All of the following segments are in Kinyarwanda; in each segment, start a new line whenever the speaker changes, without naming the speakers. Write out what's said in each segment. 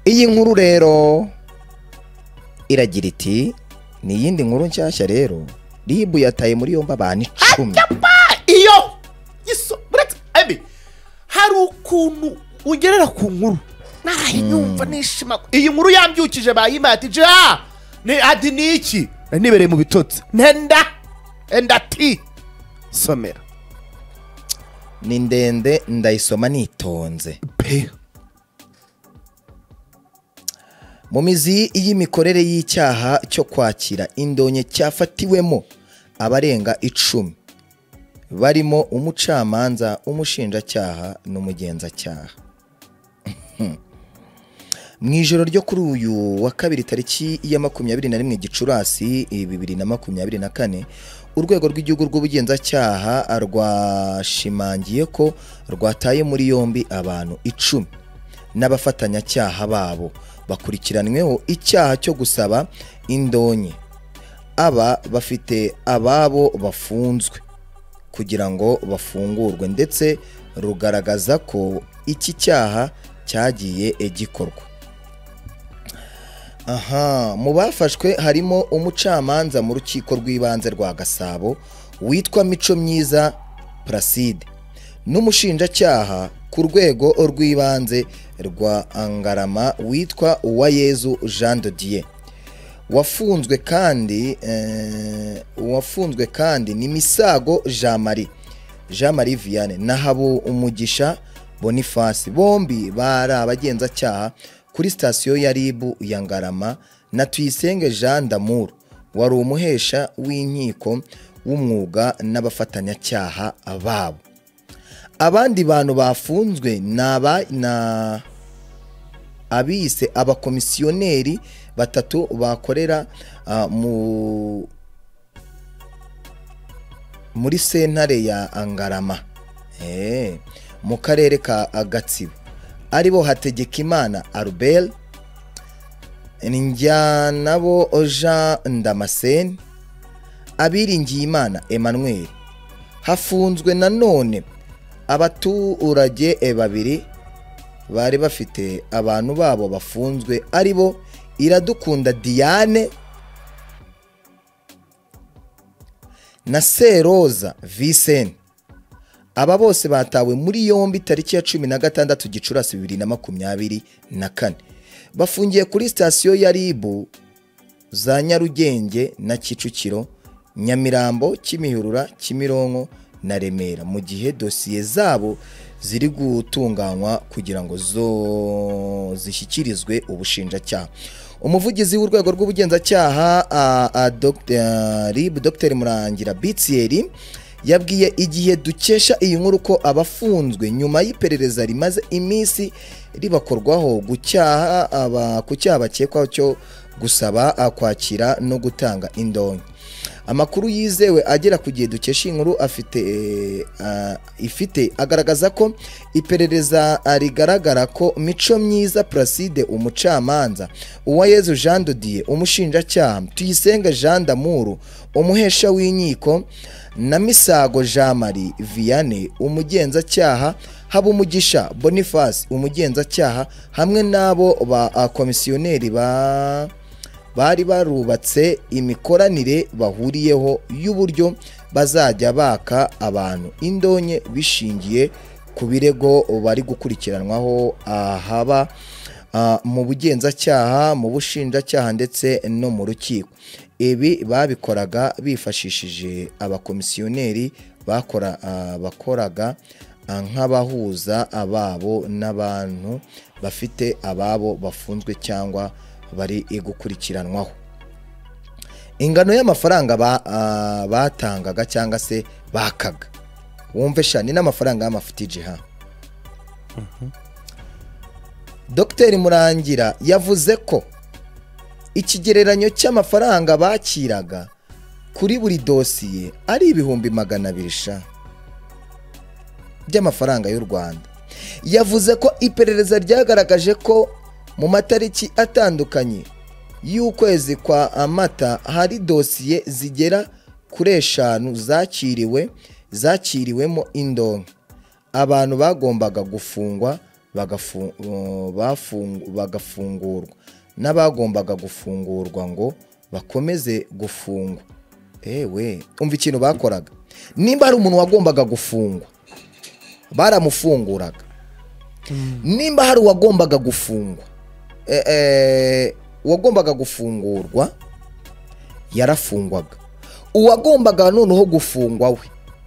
iyi nkuru rero iragira iti ni yindi nkuru nshyashya rero RIB yataye muri yombi abantu 10
iyo hari ukuntu ugerera ku nkuru narayinyumva nishima iyi nkuru yambyukije bayimati ni adi niki nibereye mu bitotsi enda ti somera
ni ndende ndayisoma nitonze
pe.
mu mizi y'imikorere y'icyaha cyo kwakira indonke cyafatiwemo abarenga 10 barimo umucamanza, umushinjacyaha n'umugenzacyaha. Mu ijoro ryo kuri uyu wa kabiri tariki ya 21 Gicurasi 2024 urwego rw'igihugu rw'ubugenzacyaha rwashimangiye ko rwataye muri yombi abantu 10 n'abafatanyacyaha babo bakurikiranweho icyaha cyo gusaba indonke. Aba bafite ababo bafunzwe kugira ngo bafungurwe ndetse rugaragaza ko iki cyaha cyagiye gikorwa. Mu bafashwe harimo umucamanza mu rukiko rw'ibanze rwa Gasabo witwa Mico Myiza Placide n'umushinjacyaha ku rwego rw'ibanze rwa Ngarama witwa Uwayezu Jean de Dieu. Wafunzwe kandi ni Misago Jean Marie Vianney na Habu Umugisha Boniface, bombi bari abagenzacyaha kuri sitasiyo ya RIB ya Ngarama, na Tuyisenge Jean d'Amour wari umuhesha w'inkiko w'umwuga n'abafatanyacyaha babo. Abandi bantu bafunzwe na abise abakomisiyoneri batatu bakorera muri sentare ya Ngarama mu karere ka Gatsibo, aribo Hategekimana Albert, Njyanabo Jean Damascene, Abiringiyimana Emmanuel. Hafunzwe nanone abaturage babiri bari bafite abantu babo bafunzwe, aribo Iradukunda Diane na Seroza Vincent. Aba bose batawe muri yombi tariki ya 16 Gicurasi 2024 bafungiye kuri sitasiyo ya RIB za Nyarugenge na Kicukiro, Nyamirambo, Kimihurura, Kimironko na Remera, mu gihe dosiye zabo ziri gutunganywa kugira ngo zishyikirizwe ubushinjacyaha. Umuvugizi w'urwego rw'ubugenzacyaha RIB Dr Murangira Bitsieri yabwiye igihe dukesha iyi nkuru ko abafunzwe nyuma y'iperereza rimaze iminsi ribakorwaho ku cyaha bakekwaho cyo gusaba kwakira no gutanga indonke. Amakuru yizewe agera ku gihe dukesha inkuru ifite agaragaza ko iperereza rigaragara ko Mico Myiza Placide umucamanza, Uwayezu Jean de Dieu umushinjacyaha, Tuyisenge Jean d'Amour umuhesha w'inkiko na Misago Jean Marie Vianney umugenzacyaha, Habu Umugisha Boniface umugenzacyaha hamwe nabo ba komisiyoneri bari barubatse imikoranire bahuriyeho y'uburyo bazajya baka abantu indonke bishingiye ku birego bari gukurikiranwaho haba mu bugenzacyaha, mu bushinjacyaha ndetse no mu rukiko. Ibi babikoraga bifashishije abakomisiyoneri bakoraga nk'abahuza ababo n'abantu bafite ababo bafunzwe cyangwa bari gukurikiranwaho. Ingano y'amafaranga batangaga cyangwa se bakaga, wumve shani n'amafaranga y'amafutije Dr Murangira yavuze ko ikigereranyo cy'amafaranga bakiraga kuri buri dosiye ari 200,000 by'amafaranga y'u Rwanda. Yavuze ko iperereza ryagaragaje ko mu matariki atandukanye y'ukwezi kwa Amata hari dosiye zigera kuri 5 zakiriwemo indonke. Abantu bagombaga gufungwa bagafungurwa n'abagombaga gufungurwa ngo bakomeze gufungwa. Umva ikintu bakoraga. Nimba hari umuntu wagombaga gufungwa baramufunguraga. Nimba hari uwagombaga gufungwa uwagombaga gufungurwa yarafungwaga. Uwagombaga noneho gufungwa we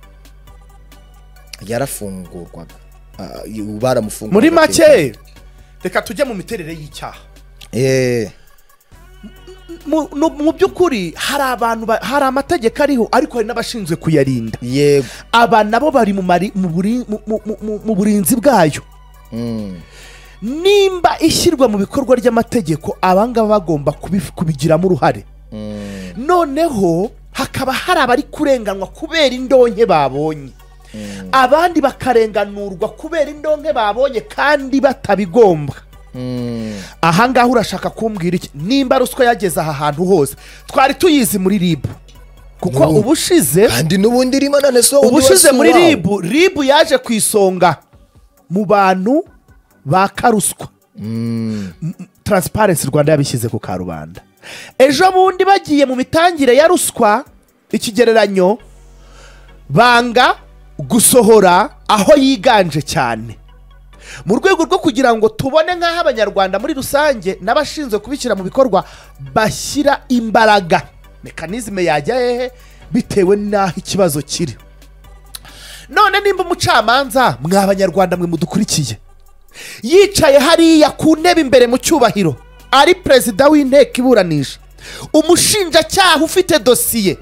yarafungurwaga. Baramufunguraga.
Muri make reka tujye mu miterere y'icyaha. Mu by'ukuri hari abantu hari amategeko ariho ariko hari n'abashinzwe kuyarinda.
Yego.
Aba nabo bari mu burinzi bwayo. Nimba ishyirwa mu bikorwa ry'amategeko abangaba bagomba kubigiramo uruhare. Noneho hakaba hari abari kurenganwa kubera indonke babonye. Abandi bakarenganurwa kubera indonke babonye kandi batabigomba. Ahangaha urashaka kumbwira iki? Nimba ruswa yageze aha hantu hose twari tuyizi muri RIB, kuko ubushize
kandi n'ubundi irimo none so
ubushize muri RIB yaje ku isonga mu bantu ba karuswa. Transparency Rwanda yabishyize ku karubanda. Ejo bundi bagiye mu mitangire ya ruswa ikigereranyo banga gusohora aho yiganje cyane, mu rwego rwo kugira ngo tubone nk'aho abanyarwanda muri rusange n'abashinzwe kubishyira mu bikorwa bashyira imbaraga. Mekanizme yajya hehe bitewe n'aho ikibazo kiri. None nimba umucamanza mw'abanyarwanda mwe mudukurikiye yicaye hariya ku ntebe imbere mu cyubahiro ari perezida w'inteko iburanisha, umushinjacyaha ufite dosiye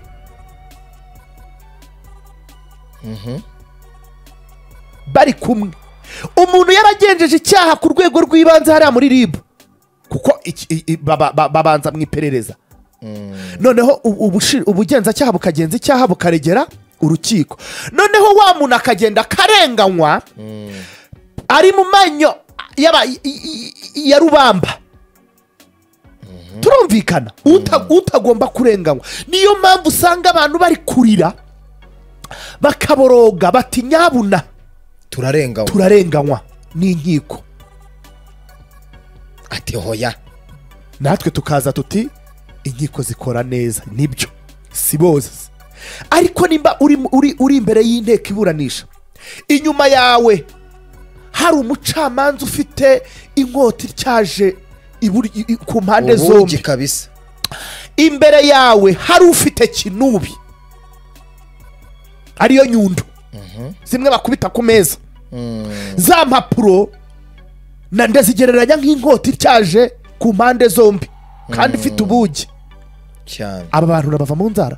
bari kumwe, umuntu yaragenjeje icyaha ku rwego rw'ibanze hariya muri RIB, kuko babanza mu iperereza. Noneho ubugenzacyaha bukagenza icyaha bukaregera urukiko. Noneho wa muntu akagenda akarenganywa ari mu manyo ya rubamba. Turumvikana utagomba kurenganywa. Niyo mpamvu usanga abantu bari kurira bakaboroga bati nyabuna turarenganywa n'inkiko.
Ati hoya,
natwe tukaza tuti inkiko zikora neza. Nibyo si bose, ariko nimba uri imbere y'inteko iburanisha, inyuma yawe hari umucamanza ufite inkota ityaje ku mpande zombi
kabisa,
imbere yawe hari ufite kinubi ariyo nyundo zimwe bakubita ku meza, za mpapuro ndazigereranya nk'inkota ityaje ku mpande zombi kandi ifite ubugi
cyane.
Aba bantu bava mu nzara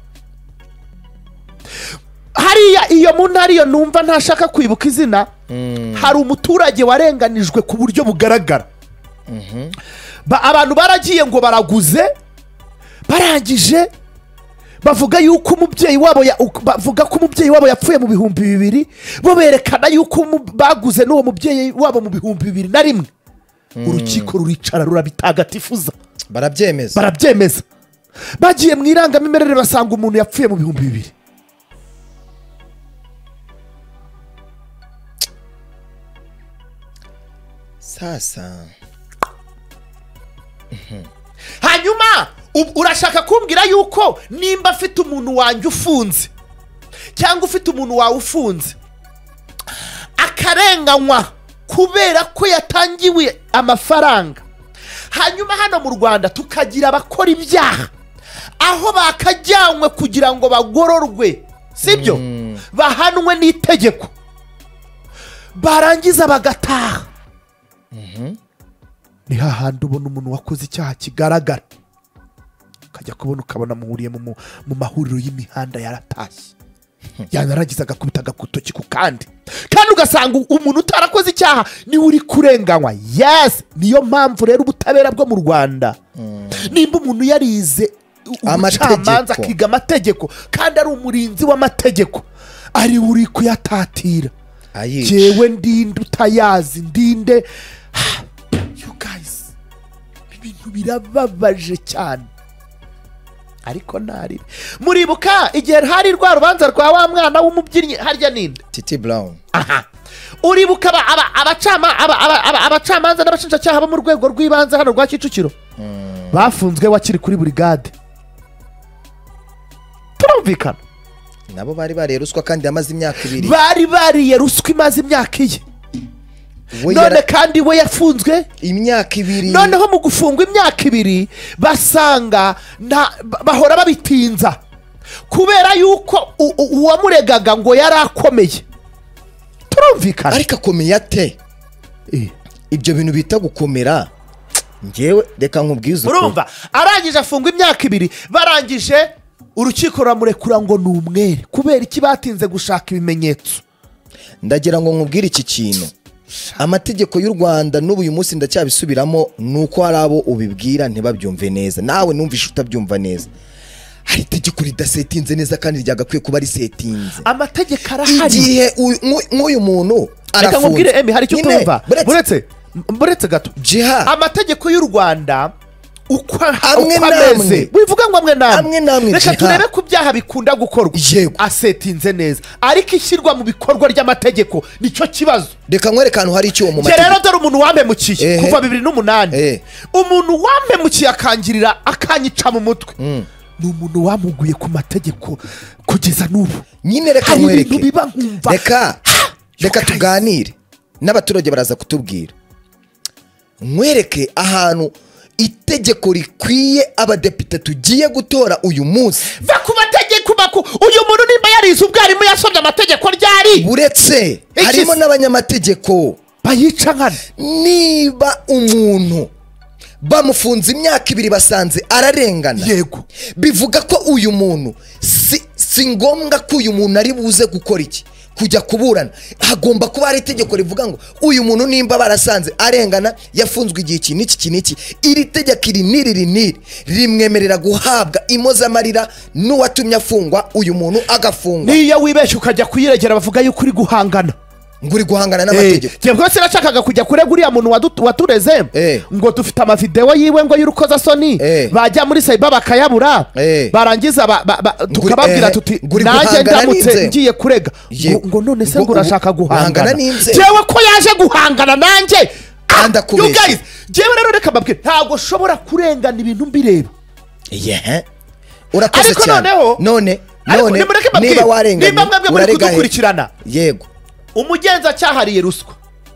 hariya. Iyo muntu ariyo numva ntashaka kwibuka izina, hari umuturage warenganijwe ku buryo bugaragara. Abantu baragiye ngo baraguze, barangije bavuga yuko umubyeyi wabo yapfuye mu 2000, bo berekana yuko baguze n'uwo mubyeyi wabo mu 2001. Urukiko ruricara rurabitagatifuza, barabyemeza. Bagiye mu irangamimerere basanga umuntu yapfuye mu 2000.
Sasa
hanyuma urashaka kumbwira yuko nimba afite umuntu wanjye ufunze cyangwa ufite umuntu wawe ufunze akarenganywa kubera ko yatangiwe amafaranga, hanyuma hano mu Rwanda tukagira abakora ibyaha aho bakajyanwe kugira ngo bagororwe, sibyo? Bahanwe n'itegeko, barangiza bagataha. Ni hahandi ubona umuntu wakoze icyaha kigaragara, ukajya kubona ukabona muhuriye mu mahuriro y'imihanda yaratashye, yanarangiza agakubita agakutoki ku kandi ugasanga umuntu utarakoze icyaha niwe uri kurenganywa. Yes, niyo mpamvu rero ubutabera bwo mu Rwanda, nimba umuntu yarize umucamanza akiga amategeko kandi ari umurinzi w'amategeko, ari uri kuyatatira. Jewe ndinde utayazi, ndinde. You guys, ibintu birababaje cyane. Ariko ntari muribuka igihe hari rwa rubanza rwa wa mwana w'umubyinnyi harya ninde?
Titi Brown.
uribuka abacamanza n'abashinjacyaha bo mu rwego rw'ibanze hano rwa Kicukiro bafunzwe wakiri kuri burigade. Turumvikana
nabo bari bariye ruswa kandi yamaze imyaka 2.
bari bariye ruswa imaze imyaka 1. none kandi we yafunzwe
imyaka 2.
noneho mu gufungwa imyaka 2 basanga bahora babitinza kubera yuko uwamuregaga ngo yari akomeye. Turumvikana
ariko akomeye ate? Ibyo bintu bita gukomera ngewe reka nkubwize uko.
Urumva arangije afungwa imyaka 2 barangije urukiko ruramurekura ngo ni umwere kubera iki batinze gushaka ibimenyetso.
Ndagira ngo nkubwire iki kintu, amategeko y'u Rwanda n'ubu uyu munsi ndacyabisubiramo, nuko hari abo ubibwira ntibabyumve neza, nawe numvishe utabyumva neza. Hari itegeko ridasetinze neza kandi ryagakwiye kuba risetinze.
Amategeko arahari
igihe nk'uyu muntu arafunze.
Reka nkubwire Emi, hari icyo utumva buretse gato. Amategeko y'u Rwanda uko ameze wivuga ngo amwe namwe. Reka turebe ku byaha bikunda gukorwa asetinze neza, ariko ishyirwa mu bikorwa ry'amategeko nicyo kibazo.
Reka nkwereka ahantu hari icyo mu mategeko.
Rero dore umuntu wampemukiye kuva 2008, umuntu wampemukiye akangirira akanyica mu mutwe, ni umuntu wamuguye ku mategeko kugeza n'ubu.
Nyine reka nkwereke, reka tuganire n'abaturage baraza kutubwira. Nkwereke ahantu itegeko rikwiye abadepite tugiye gutora uyu munsi.
Va ku mategeko uyu muntu nimba yarize ubwarimu yasomye amategeko ryari.
Buretse harimo n'abanyamategeko
bayica nkana.
Niba umuntu bamufunze imyaka 2 basanze ararengana,
yego
bivuga ko uyu muntu si ngombwa ko uyu muntu ari buze gukora iki, kujya kuburana. Hagomba kuba hari itegeko rivuga ngo uyu muntu nimba barasanze arengana yafunzwe igihe iki n'iki, iri tegeko iri rimwemerera guhabwa impozamarira n'uwatumye afungwa uyu muntu agafungwa.
Niyo wibeshye ukajya kuyiregera bavuga yuko uri guhangana,
nguri guhangana n'amategeko.
Cyebwe se nashakaga kujya kurega uriya muntu watureze ngo dufite amavideo yiwe ngo y'urukoza soni, bajya muri cyber bakayabura, barangiza tukababwira tuti nanjye ndamutse ngiye kurega ngo none se ngo urashaka guhangana. Cyewe ko yaje guhangana nanjye you guys. Jewe rero reka babwire ntago shobora kurengana ibintu mbireba.
Urakoze cyane. None niba warengana
urakurikirana.
Yego
umugenzacyaha ariye ruswa,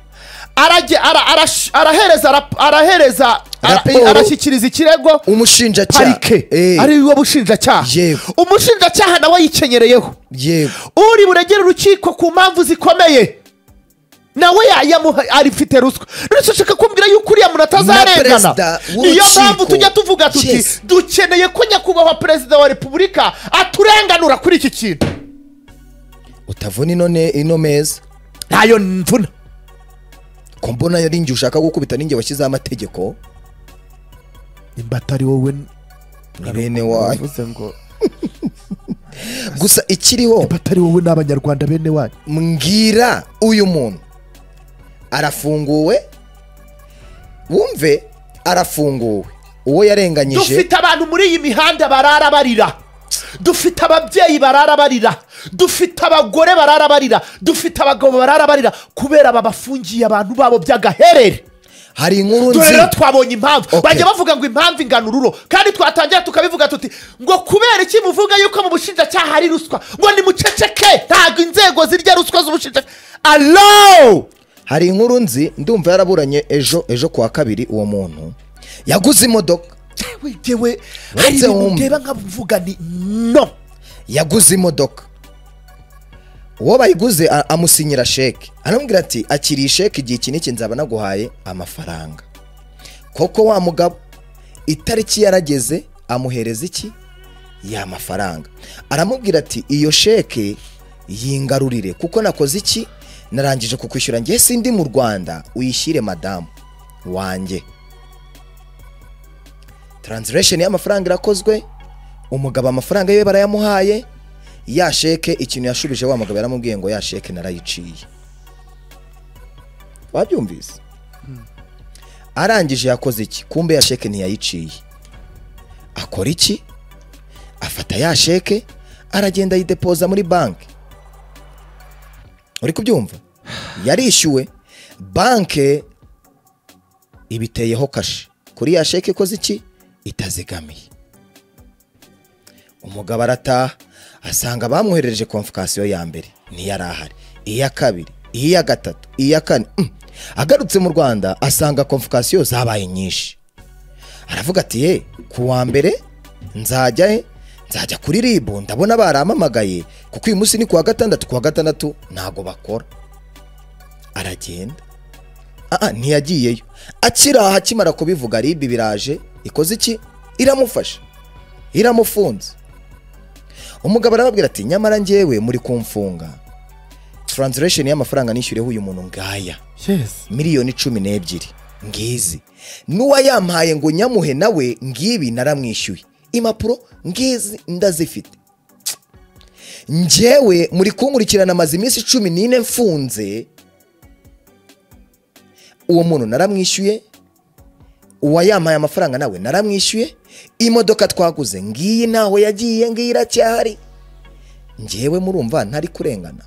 arahereza arashyikiriza ikirego
umushinjacyaha,
ari wo bushinjacyaha. Umushinjacyaha nawe yikenereyeho, uri buregera urukiko ku mpamvu zikomeye, nawe arifite ruswa. Nurishaka kumbwira yuko uriya muntu atazarengana. Niyo mpamvu tujya tuvuga tuti dukeneye ko nyakubahwa perezida wa repubulika aturenganura kuri iki kintu.
Utavuna ino meza
ntayo mvuna
ko mbona yari ngiye ushaka gukubita ninjye washyize amategeko.
Nimba atari wowe
bene wanyu gusa ikiriho,
nimba atari wowe n'abanyarwanda bene wanyu,
mbwira uyu muntu arafunguwe, wumve arafunguwe, uwo yarenganyije.
Dufite abantu muri iyi mihanda barara barira, dufite ababyeyi barara barira, dufite abagore barara barira, dufite abagabo barara barira kubera babafungiye abantu babo by'agaherere.
Hari inkuru nzi
rero twabonye impamvu bajya bavuga ngo impamvu inganururo, kandi twatangira tukabivuga tuti ngo kubera iki muvuga yuko mu bushinjacyaha hari ruswa, ngo ni muceceke, ntago inzego zirya ruswa z'ubushinjacyaha. Allo,
hari inkuru nzi ndumva yaraburanye ejo kuwa 2 uwo muntu yaguze imodoka.
Wewe hari ndeba nkavuga ni no,
yaguze imodoka, uwo bayiguze amusinyira sheke, aramubwira ati akiri sheke igihe kiniki nzaba naguhaye amafaranga. Koko wa mugabo itariki yarageze amuhereza iki ya mafaranga, aramubwira ati iyo sheke yingarurire kuko nakoze iki, narangije kukwishyura, ngiye sindi mu Rwanda, uyishyire madamu wanjye. Translation y'amafaranga irakozwe, umugabo amafaranga ye barayamuhaye, ya sheke ikintu yashubije wa mugabo yaramubwiye ngo ya sheke narayiciye. Wabyumvise? Arangije yakoze iki? Kumbe ya sheke ntiyayiciye. Akora iki? Afata ya sheke aragenda yidepoza muri banki. Uri kubyumva? yarishyuwe banke ibiteyeho kashe kuri ya sheke ikoze iki itazigamiye. Umugabo arataha asanga bamwoherereje konfukasiyo ya mbere ntiyari ahari, iya kabiri, iya gatatu, iya kane. Agarutse mu Rwanda asanga konfukasiyo zabaye nyinshi. Aravuga ati ye ku wa mbere nzajya kuri RIB, ndabona baramamagaye kuko uyu munsi ni ku wa gatandatu ntago bakora. Aragenda ntiyagiyeyo. Akiraha akimara kubivuga RIB biraje ikoze iki iramufasha iramufunze. Umugabo arababwira ati nyamara njyewe muri kumfunga, translation y'amafaranga nishyureho uyu muntu ngaya miliyoni 12 ngizi, nuwa yampaye ngo nyamuhe nawe ngibi naramwishyuye, impapuro ngizi ndazifite. Njyewe muri kunkurikirana amazi iminsi 14 mfunze, uwo muntu naramwishyuye, uwa yampaye amafaranga nawe naramwishyuye, imodoka twaguze ngiyi naho yagiye ngira cyari, njyewe murumva ntari kurengana.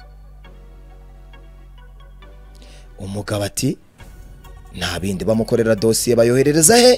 Umugabo ati nta bindi, bamukorera dosiye bayoherereza he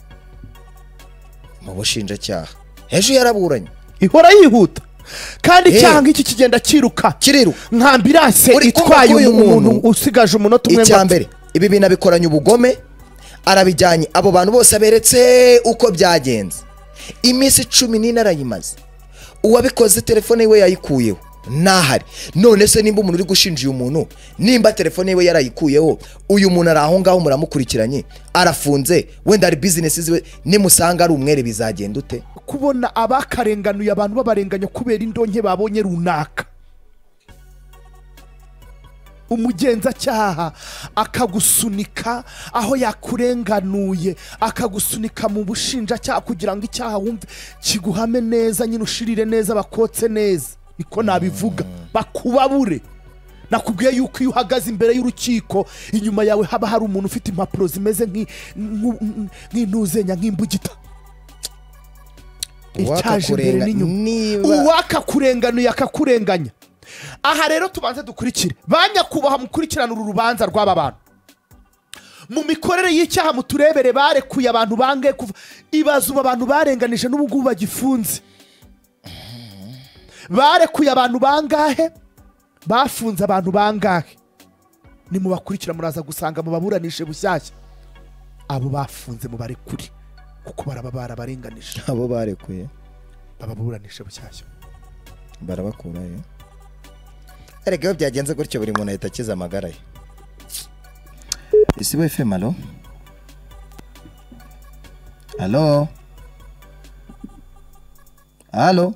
mu bushinjacyaha. Ejo yaraburanye
ihora yihuta kandi cyangwa iki kigenda kiruka nka ambulance itwaye umuntu usigaje umunota umwe.
Icyambere ibi bintu bikoranye ubugome, arabijyanye abo bantu bose aberetse uko byagenze. Iminsi 14 arayimaze, uwabikoze telefone yiwe yayikuyeho nahari. None se nimba umuntu uri gushinja uyu muntu, nimba telefone yiwe yarayikuyeho, uyu muntu ari aho ngaho muramukurikiranye arafunze, wenda ari business ziwe, nimusanga ari umwere bizagenda ute?
Kubona abakarenganuye abantu babarenganya kubera indonke babonye runaka, umugenzacyaha akagusunika aho yakurenganuye, akagusunika mu bushinjacyaha kugira ngo icyaha wumve kiguhame neza, nyine ushirire neza, bakotse neza, niko nabivuga, bakubabure. Nakubwiye yuko iyo uhagaze imbere y'urukiko inyuma yawe haba hari umuntu ufite impapuro zimeze nk'intuzenya, nk'imbugita. Icyaje imbere n'inyuma, uwakakurenganuye akakurenganya. Aha rero tubanze dukurikire banyakubaha mukurikirana uru rubanza rw'aba bantu mu mikorere y'icyaha, muturebere barekuye abantu bangahe kuva ibazuba, abantu barenganije n'ubugubu bagifunze. Barekuye abantu bangahe, bafunze abantu bangahe? Ni mu bakurikira muraza gusanga mu baburanishe bushyashya abo bafunze mu barekuri, kuko barababara barenganije.
Abo barekuye
bababuranishe bushyashya
barabakurayo. Erega byagenze gutyo buri muntu ahita akiza amagara ye. Isibo FM, alo alo alo,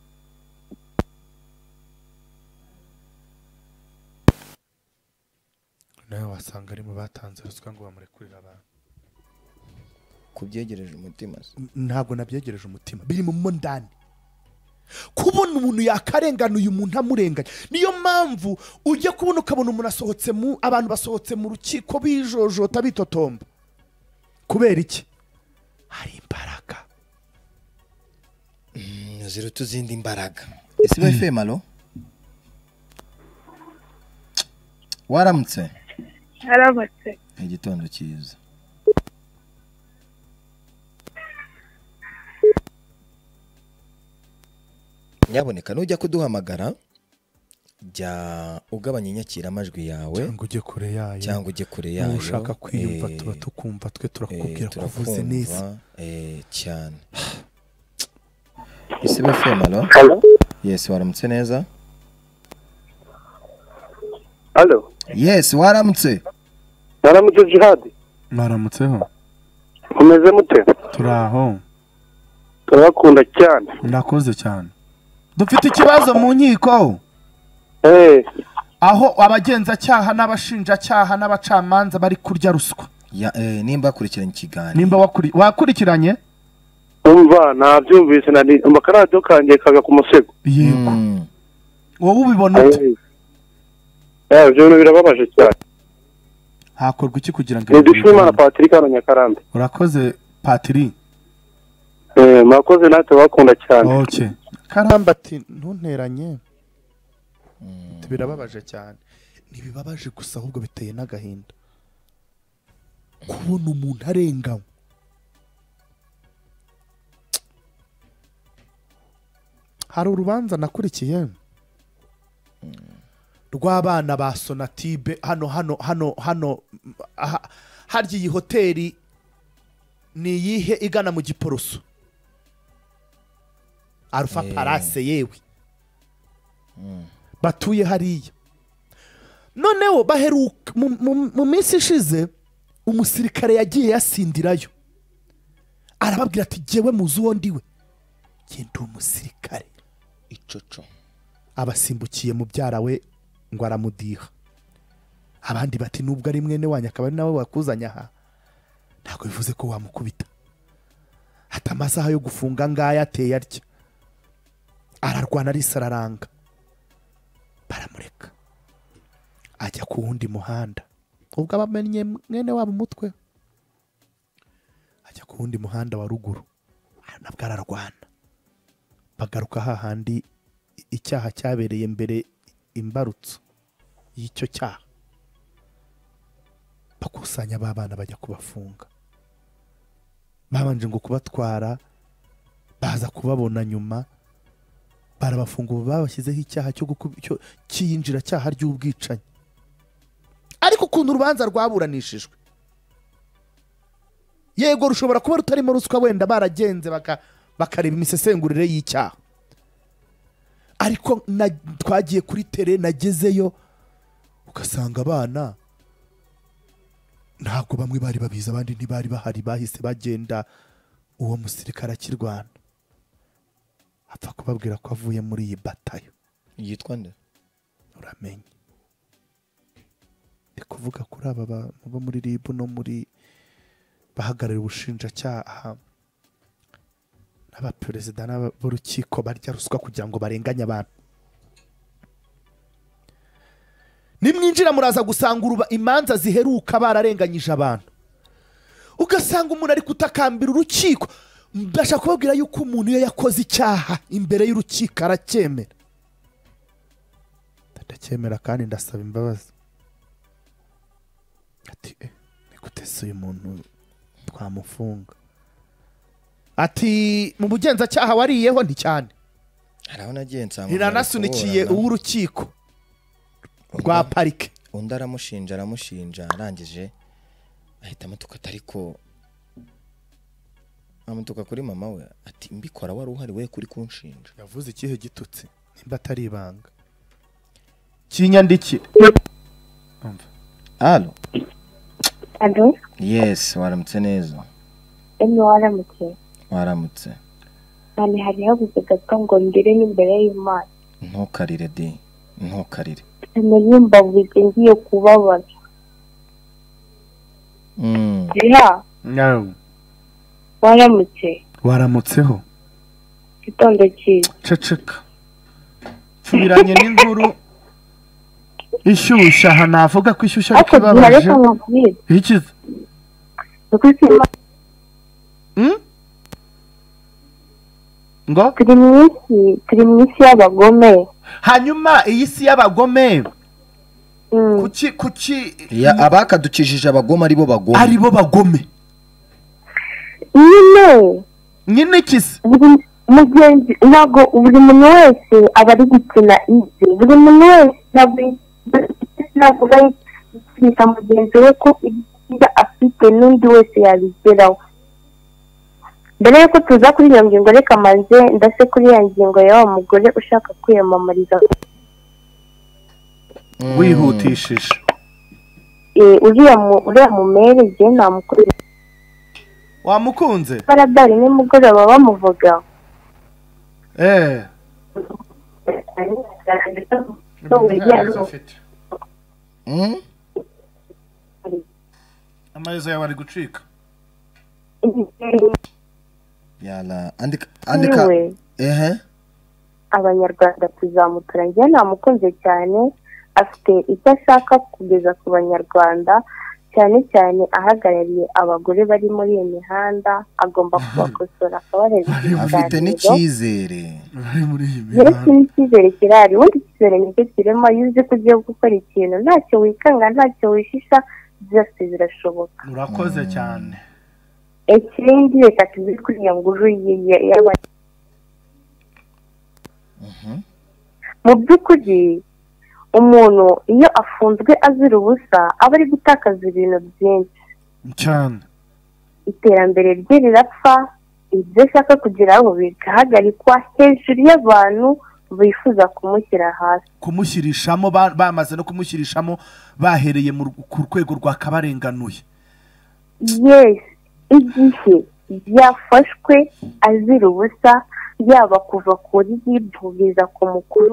nawe wasanga ari mu batanze ruswa ngo bamurekurire abantu.
Kubyegereje umutima?
Ntabwo nabyegereje umutima, biri mu mondani. Kubona umuntu yakarenganuye umuntu amurenganya, niyo mpamvu ujye kubona ukabona umuntu asohotse abantu basohotse mu rukiko bijojota bitotomba. Kubera iki? Hari imbaraga
ziruta izindi imbaraga. Isibo FM, alo waramutse?
Aramutse.
Igitondo cyiza. Nyaboneka nujya kuduhamagara jya ugabanya inyakiramajwi yawe cyangwa ujye kure yayo,
ushaka kwiyumva tuba tukumva, twe turakubwira kuvuze neza
cyane. Isibo FM, alo? Yes, waramutse neza?
Alo?
Yes, waramutse?
Waramutse Jihad?
Mwaramutseho?
Umeze mute?
Turaho.
Turabakunda cyane.
Ndakoze cyane. Dufite ikibazo mu nkiko. Aho abagenzacyaha n'abashinjacyaha n'abacamanza bari kurya ruswa.
Nimba akurikiranye ikiganiro.
Nimba wakurikiranye?
Umva nabyumvise na amakarado kanjye kaga ku musego.
Yego. Wowe ubibona ute?
Ibyo birababaje cyane.
Hakorwa iki kugira ngo
Dushimana Patrick hano Nyakarambe?
Urakoze Patrick.
Mwakoze natwe bakunda cyane.
Okay. Karamba ati ntunteranye. Birababaje cyane. ntibibabaje gusa ahubwo biteye n'agahinda kubona umuntu arenganywa. Hari urubanza nakurikiye rw'abana ba Sonatibe hano harya iyi hoteli ni iyihe igana mu Giporoso, Alpha Palace yewe, batuye hariya. Noneho baheruka mu minsi ishize umusirikare yagiye yasindirayo arababwira ati jewe muzi uwo ndiwe, genda umusirikare.
Icoco
abasimbukiye mu byara we ngo aramudiha. Abandi bati nubwo ari mwene wanyu akaba ari nawe wakuzanya aha, ntabwo bivuze ko wamukubita. Hata amasaha yo gufunga ngaya ateye atya, ararwana arisararanga, baramureka ajya ku wundi muhanda. Ubwo abamenye mwene wabo umutwe, ajya ku wundi muhanda wa ruguru, nabwo ararwana. Bagaruka hahandi icyaha cyabereye mbere, imbarutso y'icyo cyaha. Bakusanya babana bajya kubafunga, babanje ngo kubatwara, baza kubabona nyuma barabafunga. Ubu babashyizeho icyaha cy'iyinjira cyaha ry'ubwicanyi. Ariko ukuntu urubanza rwaburanishijwe, yego rushobora kuba rutarimo ruswa, wenda baragenze bakareba imisesengurire y'icyaha. Ariko twagiye kuri tere, nagezeyo ugasanga abana ntabwo bamwe bari babizi, abandi ntibari bahari, bahise bagenda. Uwo musirikare akirwana apfa kubabwira ko avuye muri iyi batayo.
yitwa nde?
Uramenye ndi kuvuga kuri aba bo muri RIB no muri bahagarariye ubushinjacyaha n'abaperezida n'abarukiko barya ruswa kugira ngo barenganye abantu. Nimwinjira muraza gusanga imanza ziheruka bararenganyije abantu, ugasanga umuntu ari kutakambira urukiko. Ndashaka kubabwira yuko umuntu iyo yakoze icyaha imbere y'urukiko aracyemera. Ndacyemera kandi ndasaba imbabazi. Ati nikutese uyu muntu twamufunga. Ati mu bugenzacyaha wariyeho nti cyane,
haraho nagiye nsanga
ntiranasunikiye uw'urukiko rwa parike.
Undi aramushinja arangije ahita amutuka, ariko amutuka kuri mama we ati mbikora wari uhari we kuri kunshinja.
Yavuze ikihe gitutsi nimba atari ibanga kinyandikire.
Allo.
Alo?
Yes, waramutse neza.
Waramutse.
Waramutse.
Nani hari habuze gato ngo ndire n'imbere y'Imana.
Ntukarire de, ntukarire.
Nimba buze ngiye kubabaza. Ya.
No.
Waramutse.
Waramutseho.
Gitondo cyiza.
Ceceka. Subiranye n'inkuru ishyushya. Aha navuga ko ishyushya ari kibabaje. Iki? Ngo?
Turi mu isi y'abagome.
Hanyuma iyi si y'abagome kuki
ya abakadukijije abagome aribo bagome.
Nyine
kisi
mugenzi ntabwo buri muntu wese aba ari gukina ibye. Buri muntu wese ntabwo yita mugenzi we ko ibyo afite n'undi wese yabigeraho. Mbere yuko tuza kuri iyo ngingo, reka manze ndase kuri ya ngingo ya wa mugore ushaka kwiyamamariza.
Wihutishije.
Uriya mumere je namukorera.
Wamukunze?
Baradari nimugoroba bamuvuga.
Amaherezo yawe ari gucika.
Yala andika
Abanyarwanda tuzamutora. Njye namukunze cyane, afite icyo ashaka kugeza ku banyarwanda, cyane cyane ahagarariye abagore bari muri iyo mihanda agomba kubakosora akabareza
afite n'icyizere
ndetse n'icyizere kirahari ubundi icyizere nicyo kirema iyo uzi ko ugiye gukora ikintu ntacyo wikanga ntacyo wishisha byose birashoboka.
urakoze cyane.
ikindi reka tuzi kuri iyo nguru mu by'ukuri umuntu iyo afunzwe azira ubusa aba ari gutakaza ibintu byinshi
cyane.
iterambere rye rirapfa, ibyo ashaka kugeraho bigahagarikwa hejuru y'abantu bifuza kumushyira hasi,
kumushyirishamo bamaze no kumushyirishamo bahereye ku rwego rwa kabarenganuye.
yes, igihe yafashwe azira ubusa yaba kuva kuri yibwiriza ku mukuru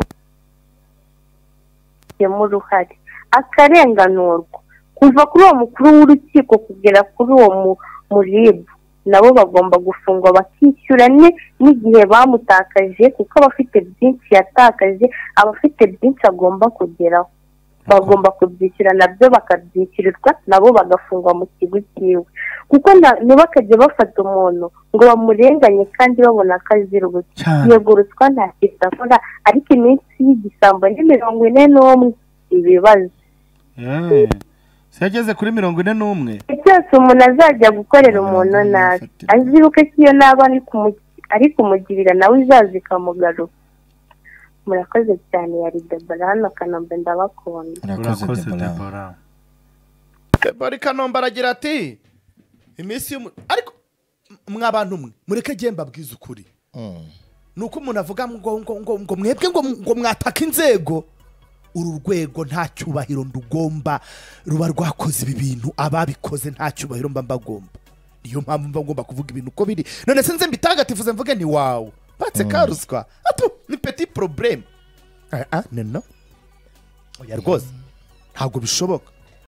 mu uruhare akarenganurwa kuva kuri uwo mukuru w'urukiko kugera kuri uwo muribu nabo bagomba gufungwa bakishyura n'igihe bamutakaje kuko abafite byinshi yatakaje abafite byinshi agomba kugeraho bagomba kubyishyura nabyo bakabyishyurirwa nabo bagafungwa mu kigo cyiwe kuko ntibakajya bafata umuntu ngo bamurenganye kandi babona ko azira ubusa. yego ruswa nta kintu akora ariko iminsi y'igisambo ni 41 ibibazo
yageze kuri 41
cyose umuntu azajya gukorera umuntu nabi azibuke ko iyo naba ari kumugirira nawe izaza ikamugaruka. murakoze cyane yari Deborah hano Kanombe ndabakunda.
urakoze Deborah. Deborah Kanombe aragira ati iminsi ariko mwabantu mwe mureke gemba bwiza ukuri nuko umuntu avuga ngo mwebwe ngo mwataka inzego uru rwego nta cyubahiro ndugomba ruba rwakoze ibi bintu ababikoze nta cyubahiro mba mbagomba niyo mpamvu mba ngomba kuvuga ibintu uko biri none senze mbitagatifuze mvuge ni wawe batse karuswa atu ni petit problème no oya rwose ntabwo bishoboka